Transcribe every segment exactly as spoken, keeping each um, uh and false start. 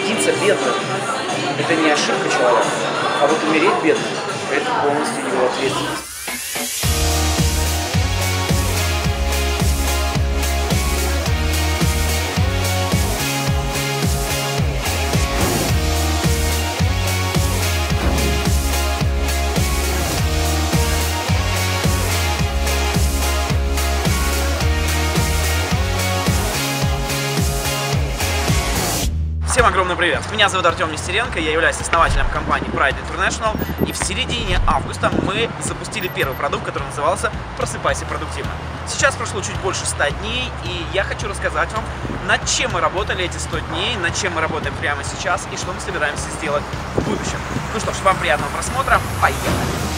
родиться бедным – это не ошибка человека, а вот умереть бедным – это полностью его ответственность. Всем огромный привет! Меня зовут Артем Нестеренко, я являюсь основателем компании Pride International, и в середине августа мы запустили первый продукт, который назывался «Просыпайся продуктивно». Сейчас прошло чуть больше ста дней, и я хочу рассказать вам, над чем мы работали эти сто дней, над чем мы работаем прямо сейчас и что мы собираемся сделать в будущем. Ну что ж, вам приятного просмотра, поехали!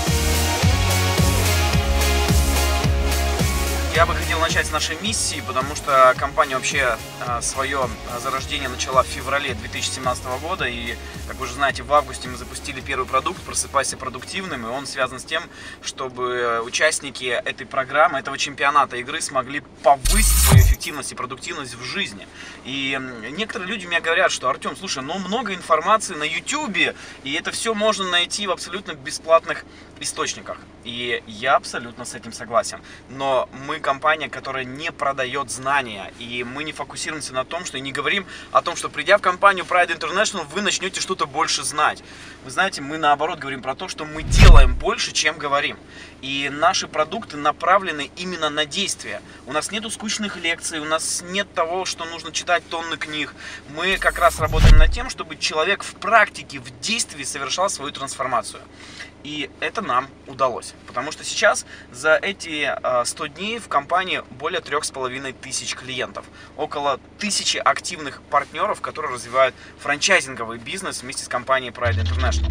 Я бы хотел начать с нашей миссии, потому что компания вообще э, свое зарождение начала в феврале две тысячи семнадцатого года, и, как вы уже знаете, в августе мы запустили первый продукт «Просыпайся продуктивным», и он связан с тем, чтобы участники этой программы, этого чемпионата игры смогли повысить свою эффективность и продуктивность в жизни. И некоторые люди мне говорят, что: Артем, слушай, ну много информации на ютубе, и это все можно найти в абсолютно бесплатных источниках. И я абсолютно с этим согласен. Но мы компания, которая не продает знания, и мы не фокусируемся на том, что и не говорим о том, что, придя в компанию Pride International, вы начнете что-то больше знать. Вы знаете, мы наоборот говорим про то, что мы делаем больше, чем говорим. И наши продукты направлены именно на действие. У нас нету скучных лекций, у нас нет того, что нужно читать тонны книг. Мы как раз работаем над тем, чтобы человек в практике, в действии совершал свою трансформацию. И это нам удалось, потому что сейчас за эти сто дней в компании более трех с половиной тысяч клиентов, около тысячи активных партнеров, которые развивают франчайзинговый бизнес вместе с компанией Pride International.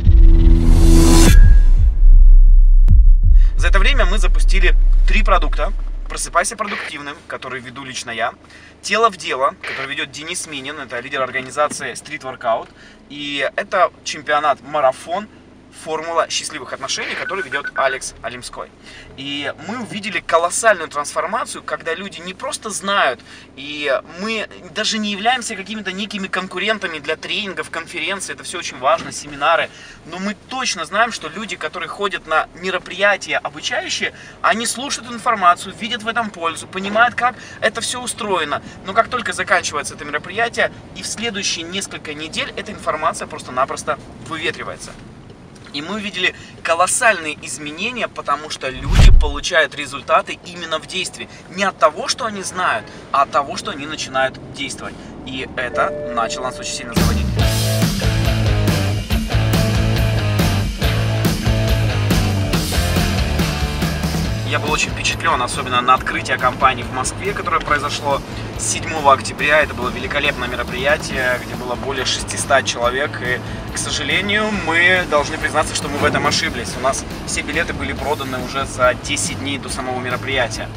За это время мы запустили три продукта: «Просыпайся продуктивным», который веду лично я, «Тело в дело», который ведет Денис Минин, это лидер организации Street Workout, и это чемпионат-марафон «Формула счастливых отношений», который ведет Алекс Алимской. И мы увидели колоссальную трансформацию, когда люди не просто знают, и мы даже не являемся какими-то некими конкурентами для тренингов, конференций, это все очень важно, семинары, но мы точно знаем, что люди, которые ходят на мероприятия обучающие, они слушают информацию, видят в этом пользу, понимают, как это все устроено, но как только заканчивается это мероприятие, и в следующие несколько недель эта информация просто-напросто выветривается. И мы увидели колоссальные изменения, потому что люди получают результаты именно в действии. Не от того, что они знают, а от того, что они начинают действовать. И это начало нас очень сильно заводить. Я был очень впечатлен, особенно на открытие компании в Москве, которое произошло седьмого октября. Это было великолепное мероприятие, где было более шестисот человек. И, к сожалению, мы должны признаться, что мы в этом ошиблись. У нас все билеты были проданы уже за десять дней до самого мероприятия.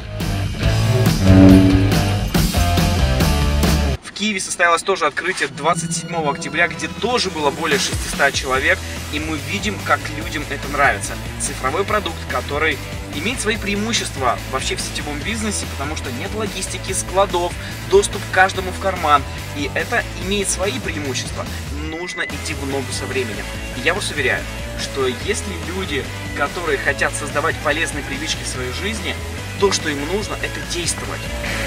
В Киеве состоялось тоже открытие двадцать седьмого октября, где тоже было более шестисот человек. И мы видим, как людям это нравится. Цифровой продукт, который имеет свои преимущества вообще в сетевом бизнесе, потому что нет логистики, складов, доступ к каждому в карман. И это имеет свои преимущества. Нужно идти в ногу со временем. И я вас уверяю, что если люди, которые хотят создавать полезные привычки в своей жизни, то, что им нужно, это действовать.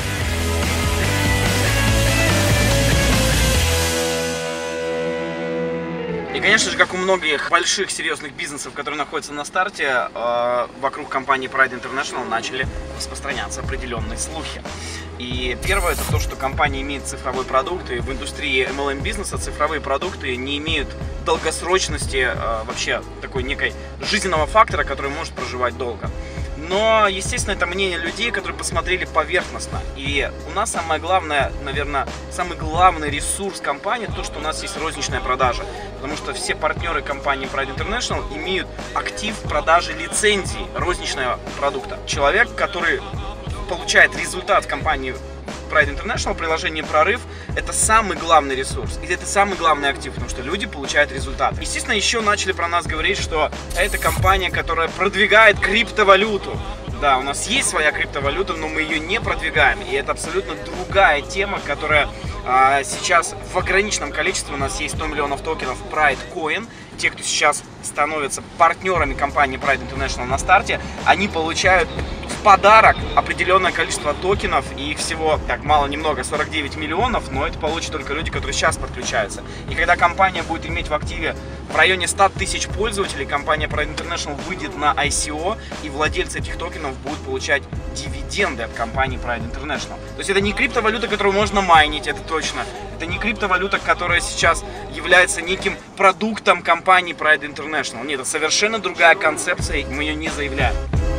И, конечно же, как у многих больших серьезных бизнесов, которые находятся на старте, э, вокруг компании Pride International начали распространяться определенные слухи. И первое — это то, что компания имеет цифровой продукт, и в индустрии эм эл эм-бизнеса цифровые продукты не имеют долгосрочности, э, вообще такой некой жизненного фактора, который может проживать долго. Но, естественно, это мнение людей, которые посмотрели поверхностно. И у нас самое главное, наверное, самый главный ресурс компании — то, что у нас есть розничная продажа. Потому что все партнеры компании Pride International имеют актив продажи лицензий розничного продукта. Человек, который получает результат в компании Pride International, приложение «Прорыв» — это самый главный ресурс. И это самый главный актив, потому что люди получают результат. Естественно, еще начали про нас говорить, что это компания, которая продвигает криптовалюту. Да, у нас есть своя криптовалюта, но мы ее не продвигаем. И это абсолютно другая тема, которая а, сейчас в ограниченном количестве. У нас есть сто миллионов токенов Pride Coin. Те, кто сейчас становятся партнерами компании Pride International на старте, они получают в подарок определенное количество токенов. И их всего, так мало немного, сорок девять миллионов, но это получат только люди, которые сейчас подключаются. И когда компания будет иметь в активе в районе ста тысяч пользователей, компания Pride International выйдет на ай си о, и владельцы этих токенов будут получать дивиденды от компании Pride International. То есть это не криптовалюта, которую можно майнить, это точно. Это не криптовалюта, которая сейчас является неким продуктом компании Pride International. Нет, это совершенно другая концепция, и мы ее не заявляем.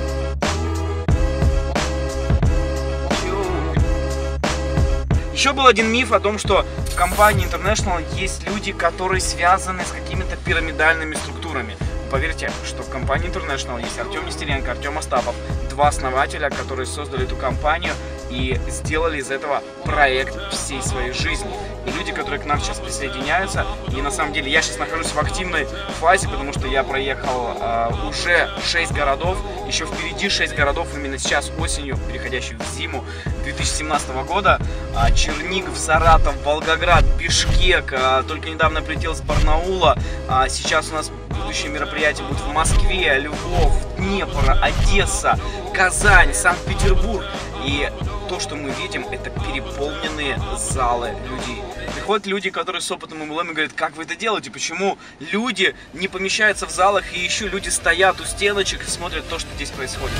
Еще был один миф о том, что в компании International есть люди, которые связаны с какими-то пирамидальными структурами. Поверьте, что в компании International есть Артем Нестеренко, Артем Остапов, два основателя, которые создали эту компанию и сделали из этого проект всей своей жизни. И люди, которые к нам сейчас присоединяются, и на самом деле я сейчас нахожусь в активной фазе, потому что я проехал э, уже шесть городов, еще впереди шесть городов именно сейчас осенью, переходящих в зиму две тысячи семнадцатого года. Э, Чернигов, Саратов, Волгоград, Бишкек, э, только недавно прилетел с Барнаула, э, сейчас у нас будущие мероприятия будут в Москве, Львов, Днепр, Одесса, Казань, Санкт-Петербург. И то, что мы видим, это переполненные залы людей. Приходят люди, которые с опытом эм эл эм, и говорят, как вы это делаете, почему люди не помещаются в залах, и еще люди стоят у стеночек и смотрят то, что здесь происходит.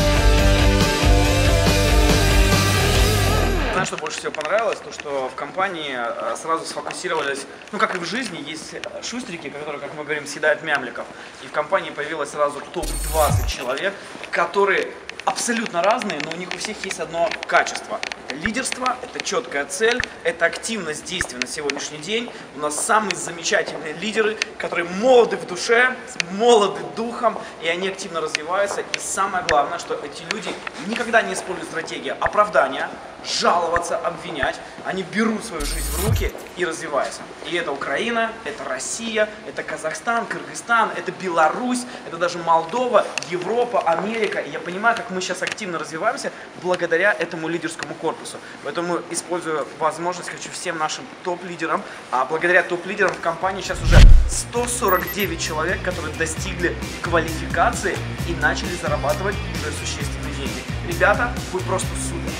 Знаешь, что больше всего понравилось? То, что в компании сразу сфокусировались, ну как и в жизни, есть шустрики, которые, как мы говорим, съедают мямликов. И в компании появилось сразу топ двадцать человек, которые абсолютно разные, но у них у всех есть одно качество. Это лидерство, это четкая цель, это активность действий на сегодняшний день. У нас самые замечательные лидеры, которые молоды в душе, молоды духом, и они активно развиваются. И самое главное, что эти люди никогда не используют стратегию оправдания, жаловаться, обвинять. Они берут свою жизнь в руки и развиваются. И это Украина, это Россия, это Казахстан, Кыргызстан, это Беларусь, это даже Молдова, Европа, Америка. И я понимаю, как мы сейчас активно развиваемся благодаря этому лидерскому корпусу. Поэтому, используя возможность, хочу всем нашим топ-лидерам, а благодаря топ-лидерам в компании сейчас уже сто сорок девять человек, которые достигли квалификации и начали зарабатывать уже существенные деньги. Ребята, вы просто супер!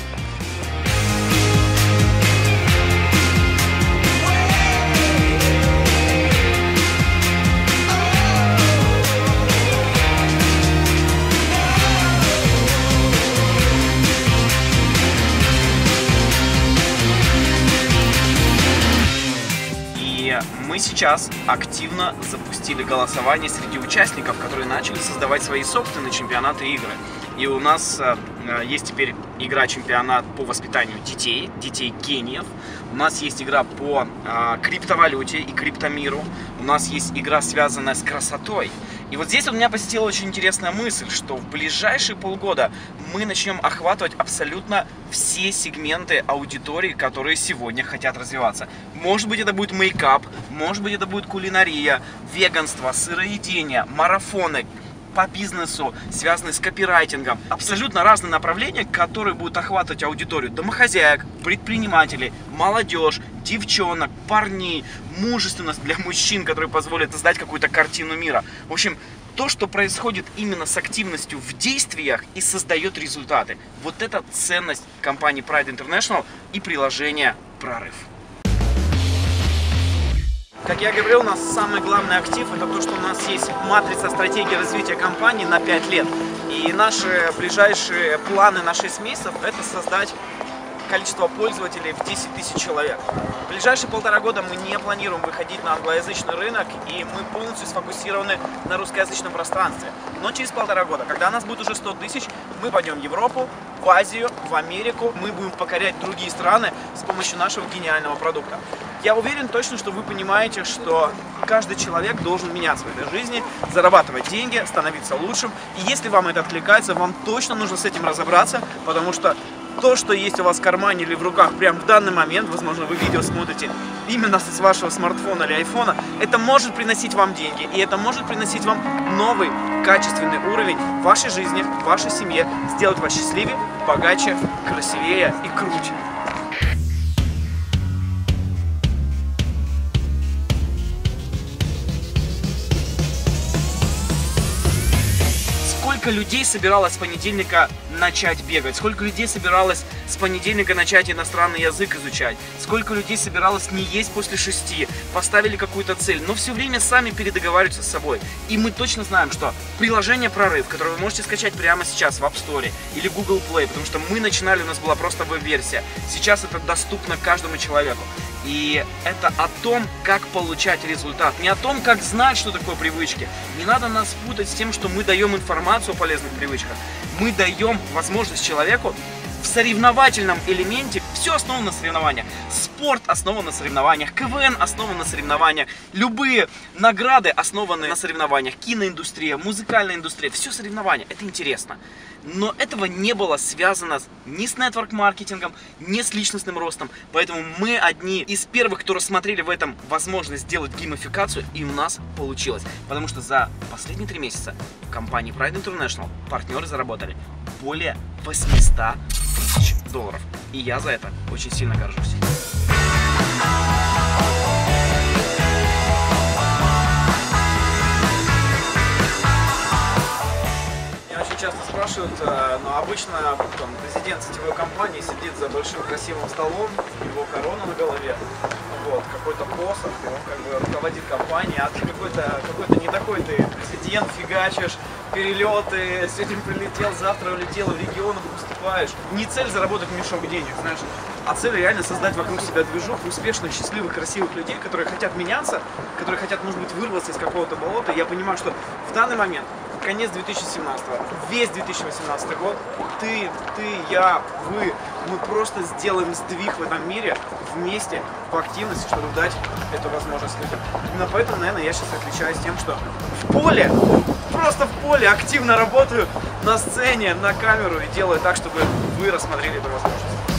Мы сейчас активно запустили голосование среди участников, которые начали создавать свои собственные чемпионаты и игры. И у нас э, есть теперь игра-чемпионат по воспитанию детей, детей-гениев. У нас есть игра по э, криптовалюте и криптомиру. У нас есть игра, связанная с красотой. И вот здесь у меня посетила очень интересная мысль, что в ближайшие полгода мы начнем охватывать абсолютно все сегменты аудитории, которые сегодня хотят развиваться. Может быть, это будет мейкап, может быть, это будет кулинария, веганство, сыроедение, марафоны по бизнесу, связанные с копирайтингом. Абсолютно разные направления, которые будут охватывать аудиторию домохозяек, предпринимателей, молодежь, девчонок, парней, мужественность для мужчин, которые позволят создать какую-то картину мира. В общем, то, что происходит именно с активностью в действиях и создает результаты. Вот это ценность компании Pride International и приложения «Прорыв». Как я говорил, у нас самый главный актив – это то, что у нас есть матрица стратегии развития компании на пять лет. И наши ближайшие планы на шесть месяцев – это создать количество пользователей в десять тысяч человек. В ближайшие полтора года мы не планируем выходить на англоязычный рынок, и мы полностью сфокусированы на русскоязычном пространстве. Но через полтора года, когда нас будет уже сто тысяч, мы пойдем в Европу, в Азию, в Америку, мы будем покорять другие страны с помощью нашего гениального продукта. Я уверен точно, что вы понимаете, что каждый человек должен меняться в этой жизни, зарабатывать деньги, становиться лучшим. И если вам это откликается, вам точно нужно с этим разобраться, потому что то, что есть у вас в кармане или в руках прямо в данный момент, возможно, вы видео смотрите именно с вашего смартфона или айфона, это может приносить вам деньги, и это может приносить вам новый качественный уровень в вашей жизни, в вашей семье, сделать вас счастливее, богаче, красивее и круче. Сколько людей собиралось с понедельника начать бегать? Сколько людей собиралось с понедельника начать иностранный язык изучать? Сколько людей собиралось не есть после шести? Поставили какую-то цель, но все время сами передоговариваются с собой. И мы точно знаем, что приложение «Прорыв», которое вы можете скачать прямо сейчас в App Store или Google Play, потому что мы начинали, у нас была просто веб-версия. Сейчас это доступно каждому человеку. И это о том, как получать результат, не о том, как знать, что такое привычки. Не надо нас путать с тем, что мы даем информацию о полезных привычках. Мы даем возможность человеку в соревновательном элементе, все основано на соревнованиях. Спорт основан на соревнованиях, КВН основан на соревнованиях, любые награды основаны на соревнованиях, киноиндустрия, музыкальная индустрия, все соревнования, это интересно. Но этого не было связано ни с нетворк-маркетингом, ни с личностным ростом. Поэтому мы одни из первых, кто рассмотрели в этом возможность сделать геймификацию, и у нас получилось. Потому что за последние три месяца в компании Pride International партнеры заработали более восьмисот тысяч долларов. И я за это очень сильно горжусь. Часто спрашивают, но обычно там, президент сетевой компании сидит за большим красивым столом, у него корона на голове, вот, какой-то посох, и он как бы руководит компанией, а ты какой-то какой-то не такой, ты президент, фигачишь, перелеты, сегодня прилетел, завтра улетел, в регионах выступаешь. Не цель заработать мешок денег, знаешь, а цель реально создать вокруг себя движуху успешных, счастливых, красивых людей, которые хотят меняться, которые хотят, может быть, вырваться из какого-то болота. Я понимаю, что в данный момент, конец две тысячи семнадцатого, весь две тысячи восемнадцатый год, ты, ты, я, вы, мы просто сделаем сдвиг в этом мире вместе, в активности, чтобы дать эту возможность людям. Именно поэтому, наверное, я сейчас отличаюсь тем, что в поле, просто в поле активно работаю на сцене, на камеру и делаю так, чтобы вы рассмотрели эту возможность.